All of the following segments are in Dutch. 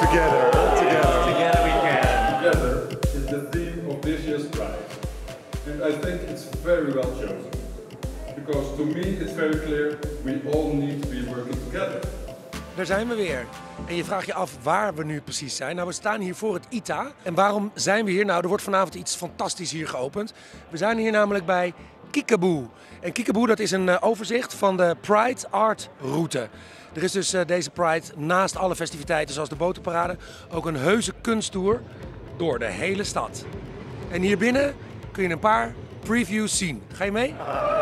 Together, together. Together we can. Together is the theme of this year's prize. And I think it's very well chosen. Because to me it's very clear, we all need to be working together. Daar zijn we weer. En je vraagt je af waar we nu precies zijn. Nou, we staan hier voor het ITA. En waarom zijn we hier? Nou, er wordt vanavond iets fantastisch hier geopend. We zijn hier namelijk bij Kiekeboe. En Kiekeboe, dat is een overzicht van de Pride Art Route. Er is dus deze Pride naast alle festiviteiten zoals de botenparade ook een heuse kunsttour door de hele stad. En hier binnen kun je een paar previews zien. Ga je mee?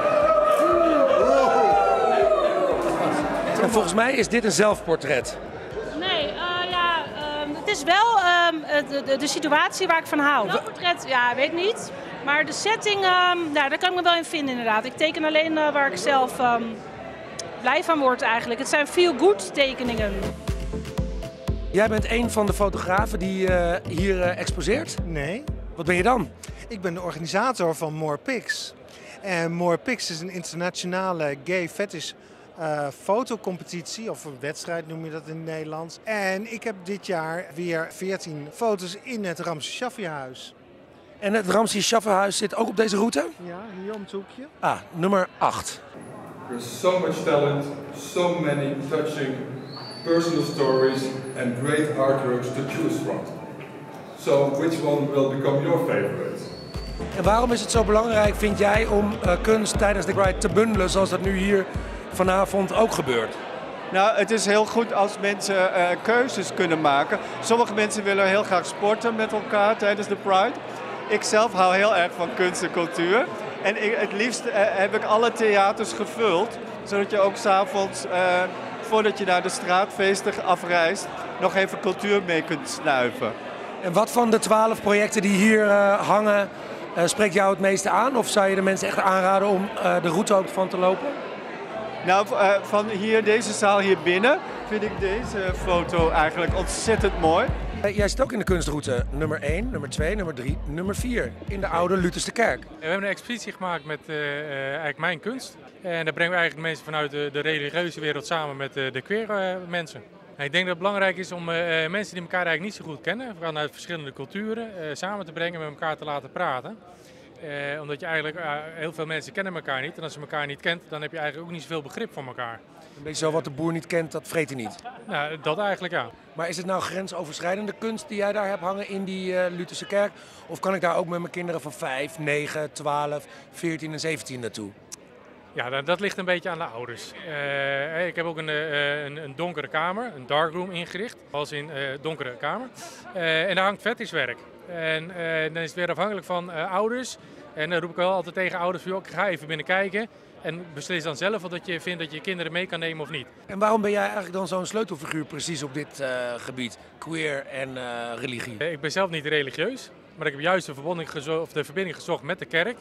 En volgens mij is dit een zelfportret. Nee, het is wel de situatie waar ik van hou. Zelfportret, ja, weet ik niet. Maar de setting, daar kan ik me wel in vinden inderdaad. Ik teken alleen waar ik zelf blij van word eigenlijk. Het zijn feel-good tekeningen. Jij bent een van de fotografen die hier exposeert? Nee. Wat ben je dan? Ik ben de organisator van More Pics. En More Pics is een internationale gay fetish fotocompetitie, of een wedstrijd noem je dat in het Nederlands. En ik heb dit jaar weer 14 foto's in het Ramses Shaffi-huis. En het Ramses Shaffi-huis zit ook op deze route? Ja, hier om het hoekje. Ah, nummer 8. There's so much talent, so many touching personal stories and great artworks to choose from. So which one will become your favorite? En waarom is het zo belangrijk, vind jij, om kunst tijdens de Pride te bundelen zoals dat nu hier vanavond ook gebeurt? Nou, het is heel goed als mensen keuzes kunnen maken. Sommige mensen willen heel graag sporten met elkaar tijdens de Pride. Ik zelf hou heel erg van kunst en cultuur. En het liefst heb ik alle theaters gevuld, zodat je ook 's avonds, voordat je naar de straatfeesten afreist, nog even cultuur mee kunt snuiven. En wat van de 12 projecten die hier hangen, spreekt jou het meeste aan? Of zou je de mensen echt aanraden om de route ook van te lopen? Nou, van hier, deze zaal hier binnen, vind ik deze foto eigenlijk ontzettend mooi. Jij zit ook in de kunstroute nummer 1, nummer 2, nummer 3, nummer 4 in de oude Lutherse kerk. We hebben een expositie gemaakt met eigenlijk mijn kunst. En daar brengen we eigenlijk mensen vanuit de religieuze wereld samen met de queer mensen. En ik denk dat het belangrijk is om mensen die elkaar eigenlijk niet zo goed kennen, vanuit verschillende culturen, samen te brengen, met elkaar te laten praten. Omdat je eigenlijk, heel veel mensen kennen elkaar niet. En als je elkaar niet kent, dan heb je eigenlijk ook niet zoveel begrip voor elkaar. Een beetje zo wat de boer niet kent, dat vreet hij niet. Nou, dat eigenlijk ja. Maar is het nou grensoverschrijdende kunst die jij daar hebt hangen in die Lutherse kerk? Of kan ik daar ook met mijn kinderen van 5, 9, 12, 14 en 17 naartoe? Ja, dat ligt een beetje aan de ouders. Ik heb ook een donkere kamer, een darkroom ingericht, als in donkere kamer. En daar hangt fetishwerk. En dan is het weer afhankelijk van ouders. En dan roep ik wel altijd tegen ouders, joh, ik ga even binnen kijken. En beslis dan zelf of dat je vindt dat je kinderen mee kan nemen of niet. En waarom ben jij eigenlijk dan zo'n sleutelfiguur precies op dit gebied? Queer en religie. Ik ben zelf niet religieus, maar ik heb juist de verbinding gezocht met de kerk.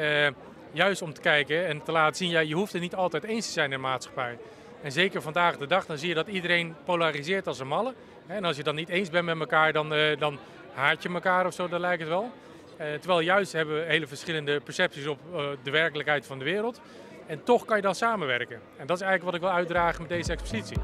Juist om te kijken en te laten zien, ja, je hoeft het niet altijd eens te zijn in de maatschappij. En zeker vandaag de dag, dan zie je dat iedereen polariseert als een malle. En als je dan niet eens bent met elkaar, dan haat je elkaar of zo, dan lijkt het wel. Terwijl juist hebben we hele verschillende percepties op de werkelijkheid van de wereld. En toch kan je dan samenwerken. En dat is eigenlijk wat ik wil uitdragen met deze expositie.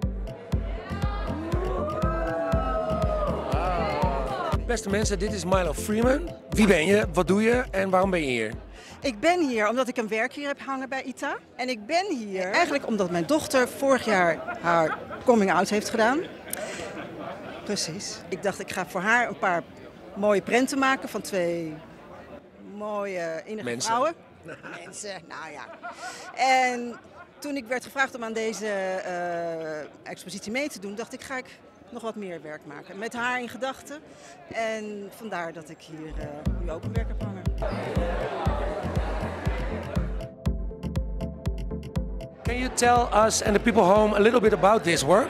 Beste mensen, dit is Milo Freeman. Wie ben je, wat doe je en waarom ben je hier? Ik ben hier omdat ik een werk hier heb hangen bij ITA. En ik ben hier eigenlijk omdat mijn dochter vorig jaar haar coming out heeft gedaan. Precies. Ik dacht, ik ga voor haar een paar mooie prenten maken van 2 mooie innige vrouwen. Mensen, nou ja. En toen ik werd gevraagd om aan deze expositie mee te doen, dacht ik, ga ik nog wat meer werk maken. Met haar in gedachten. En vandaar dat ik hier nu ook een werk heb hangen. Can you tell us and the people home a little bit about this work?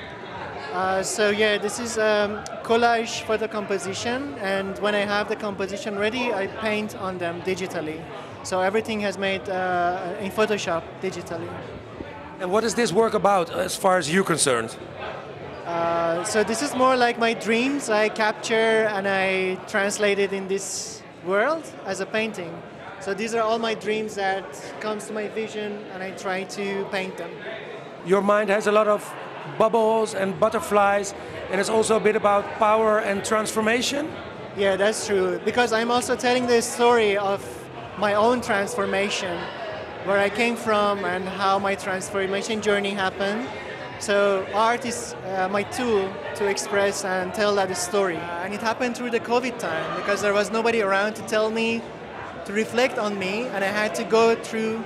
This is collage for the composition, and when I have the composition ready, I paint on them digitally. So everything has made in Photoshop digitally. And what is this work about as far as you're concerned? So this is more like my dreams I capture and I translate it in this world as a painting. So these are all my dreams that comes to my vision and I try to paint them. Your mind has a lot of bubbles and butterflies, and it's also a bit about power and transformation. Yeah, that's true. Because I'm also telling the story of my own transformation, where I came from and how my transformation journey happened. So art is my tool to express and tell that story. And it happened through the COVID time because there was nobody around to tell me, to reflect on me, and I had to go through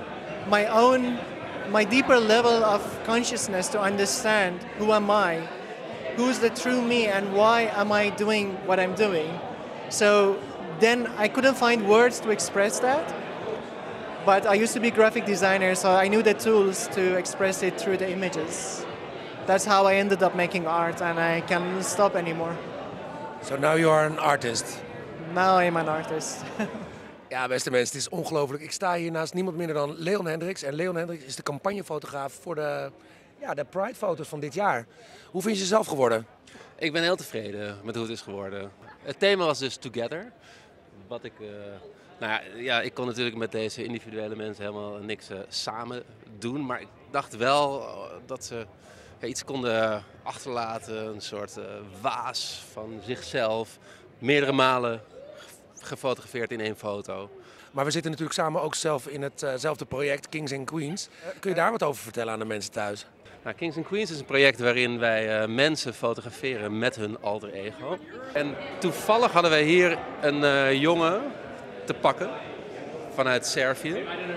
my deeper level of consciousness to understand who am I, who's the true me, and why am I doing what I'm doing. So then I couldn't find words to express that. But I used to be a graphic designer, so I knew the tools to express it through the images. That's how I ended up making art, and I can't stop anymore. So now you are an artist. Now I'm an artist. Ja, beste mensen, het is ongelooflijk. Ik sta hier naast niemand minder dan Leon Hendricks. En Leon Hendricks is de campagnefotograaf voor de Pride-foto's van dit jaar. Hoe vind je ze zelf geworden? Ik ben heel tevreden met hoe het is geworden. Het thema was dus Together. Wat ik... ik kon natuurlijk met deze individuele mensen helemaal niks samen doen. Maar ik dacht wel dat ze iets konden achterlaten. Een soort waas van zichzelf. Meerdere malen gefotografeerd in één foto. Maar we zitten natuurlijk samen ook zelf in hetzelfde project, Kings and Queens. Kun je daar wat over vertellen aan de mensen thuis? Nou, Kings and Queens is een project waarin wij mensen fotograferen met hun alter ego. En toevallig hadden wij hier een jongen te pakken vanuit Servië.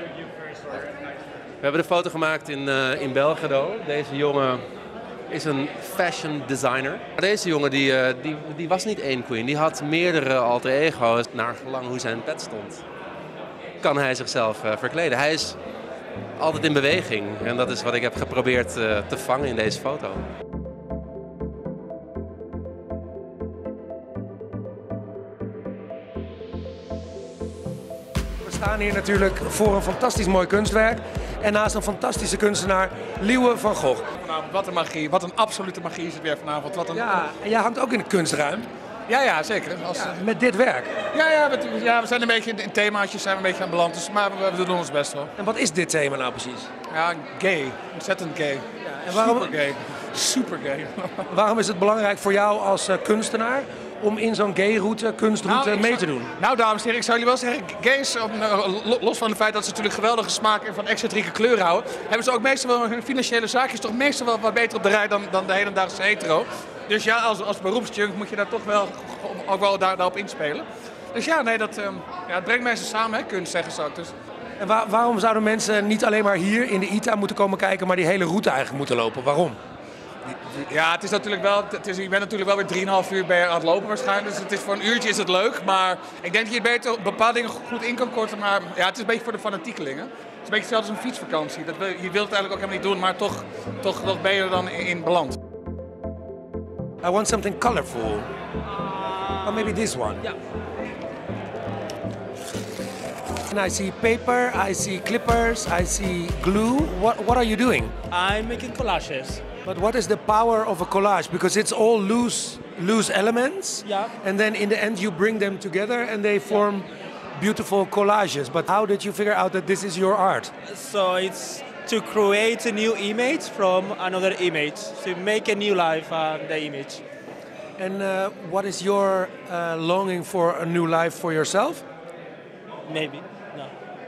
We hebben de foto gemaakt in Belgrado. Deze jongen is een fashion designer. Deze jongen die was niet één queen, die had meerdere alter ego's naar gelang hoe zijn pet stond. Kan hij zichzelf verkleden. Hij is altijd in beweging en dat is wat ik heb geprobeerd te vangen in deze foto. We staan hier natuurlijk voor een fantastisch mooi kunstwerk en naast een fantastische kunstenaar, Liewe van Gogh. Vanavond, wat een magie, wat een absolute magie is het weer vanavond. Wat een... Ja, en jij hangt ook in het kunstruim. Ja, zeker. Met dit werk? Ja, we zijn een beetje in themaatjes zijn we een beetje aan beland, dus, maar we doen ons best wel. En wat is dit thema nou precies? Ja, gay. Ontzettend gay. Ja, en waarom... Super gay. Super gay. Waarom is het belangrijk voor jou als kunstenaar om in zo'n gay-route, kunstroute mee te doen? Nou, dames en heren, ik zou jullie wel zeggen, gays, los van het feit dat ze natuurlijk geweldige smaak en van excentrieke kleuren houden, hebben ze ook meestal wel hun financiële zaakjes toch meestal wel wat beter op de rij dan de hedendaagse hetero. Dus ja, als beroepsjunk moet je daar toch wel ook wel daarop inspelen. Dus ja, nee, het brengt mensen samen, hè, kunst zeggen ze ook. Dus. En waarom zouden mensen niet alleen maar hier in de ITA moeten komen kijken, maar die hele route eigenlijk moeten lopen? Waarom? Ja, het is natuurlijk wel, je bent natuurlijk wel weer 3,5 uur aan het lopen waarschijnlijk. Dus het is voor een uurtje is het leuk, maar ik denk dat je beter bepaalde dingen goed in kan korten. Maar ja, het is een beetje voor de fanatiekelingen. Het is een beetje hetzelfde als een fietsvakantie. Je wilt het eigenlijk ook helemaal niet doen, maar toch ben je er dan in beland. I want something colorful. Or maybe this one. Yeah. And I see paper, I see clippers, I see glue. What are you doing? I'm making collages. But what is the power of a collage? Because it's all loose elements. Yeah. And then in the end you bring them together and they form beautiful collages. But how did you figure out that this is your art? So it's to create a new image from another image. To make a new life on the image. And what is your longing for a new life for yourself? Maybe, no.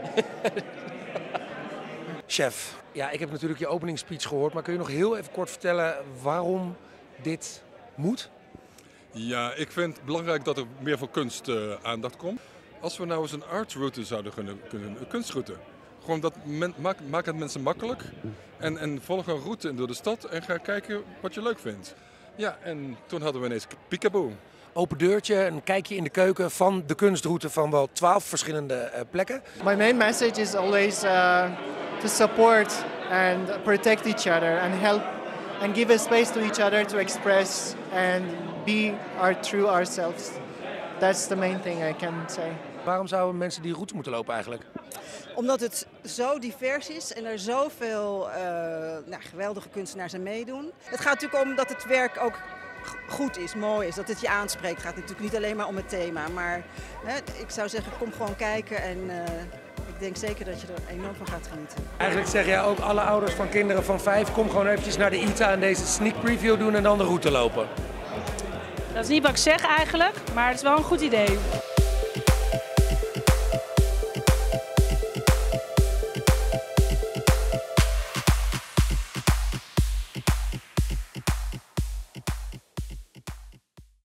Chef, ja, ik heb natuurlijk je openingsspeech gehoord, maar kun je nog heel even kort vertellen waarom dit moet? Ja, ik vind het belangrijk dat er meer voor kunst aandacht komt. Als we nou eens een artroute zouden kunnen een kunstroute. Gewoon maak het mensen makkelijk en volg een route door de stad en ga kijken wat je leuk vindt. Ja, en toen hadden we ineens Peekaboo. Open deurtje, een kijkje in de keuken van de kunstroute van wel 12 verschillende plekken. My main message is always to support and protect each other and help and give a space to each other to express and be our true ourselves. That's the main thing I can say. Waarom zouden mensen die route moeten lopen eigenlijk? Omdat het zo divers is en er zoveel geweldige kunstenaars aan meedoen. Het gaat natuurlijk om dat het werk ook goed is, mooi is, dat het je aanspreekt. Het gaat natuurlijk niet alleen maar om het thema, maar ik zou zeggen, kom gewoon kijken en ik ik denk zeker dat je er enorm van gaat genieten. Eigenlijk zeg jij ook alle ouders van kinderen van 5, kom gewoon eventjes naar de ITA en deze sneak preview doen en dan de route lopen. Dat is niet wat ik zeg eigenlijk, maar het is wel een goed idee.